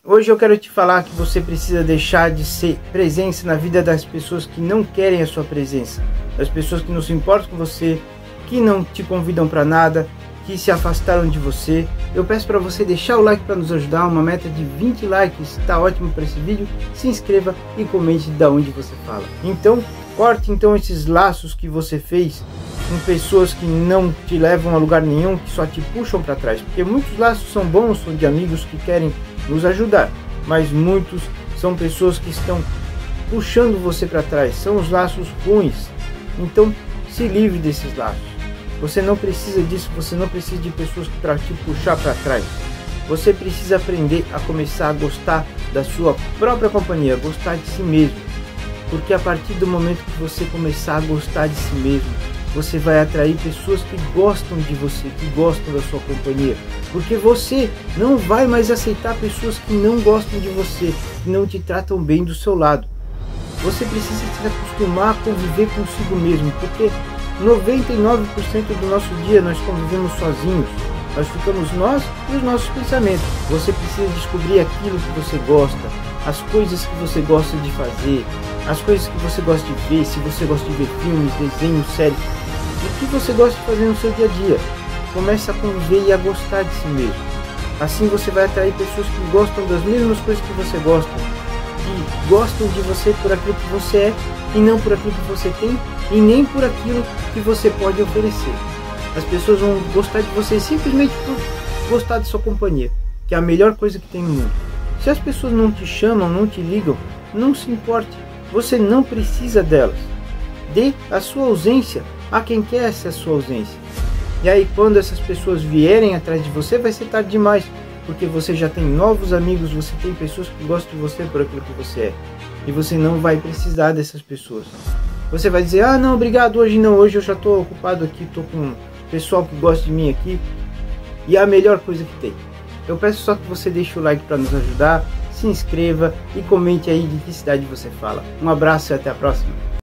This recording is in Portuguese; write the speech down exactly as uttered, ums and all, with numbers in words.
Hoje eu quero te falar que você precisa deixar de ser presença na vida das pessoas que não querem a sua presença, das pessoas que não se importam com você, que não te convidam para nada, que se afastaram de você. Eu peço para você deixar o like para nos ajudar, uma meta de vinte likes, está ótimo para esse vídeo. Se inscreva e comente de onde você fala. Então, corte então esses laços que você fez com pessoas que não te levam a lugar nenhum, que só te puxam para trás, porque muitos laços são bons, são de amigos que querem nos ajudar, mas muitos são pessoas que estão puxando você para trás, são os laços ruins. Então se livre desses laços. Você não precisa disso, você não precisa de pessoas para te puxar para trás. Você precisa aprender a começar a gostar da sua própria companhia, gostar de si mesmo, porque a partir do momento que você começar a gostar de si mesmo, você vai atrair pessoas que gostam de você, que gostam da sua companhia, porque você não vai mais aceitar pessoas que não gostam de você, que não te tratam bem do seu lado. Você precisa se acostumar a conviver consigo mesmo, porque noventa e nove por cento do nosso dia nós convivemos sozinhos, nós ficamos nós e os nossos pensamentos. Você precisa descobrir aquilo que você gosta, as coisas que você gosta de fazer, as coisas que você gosta de ver, se você gosta de ver filmes, desenhos, séries, o que você gosta de fazer no seu dia a dia. Comece a conviver e a gostar de si mesmo. Assim você vai atrair pessoas que gostam das mesmas coisas que você gosta, que gostam de você por aquilo que você é e não por aquilo que você tem e nem por aquilo que você pode oferecer. As pessoas vão gostar de você simplesmente por gostar de sua companhia, que é a melhor coisa que tem no mundo. Se as pessoas não te chamam, não te ligam, não se importe, você não precisa delas. Dê a sua ausência a quem quer essa sua ausência. E aí quando essas pessoas vierem atrás de você, vai ser tarde demais, porque você já tem novos amigos, você tem pessoas que gostam de você por aquilo que você é, e você não vai precisar dessas pessoas. Você vai dizer, ah não, obrigado, hoje não, hoje eu já estou ocupado aqui, estou com o pessoal que gosta de mim aqui, e é a melhor coisa que tem. Eu peço só que você deixe o like para nos ajudar, se inscreva e comente aí de que cidade você fala. Um abraço e até a próxima.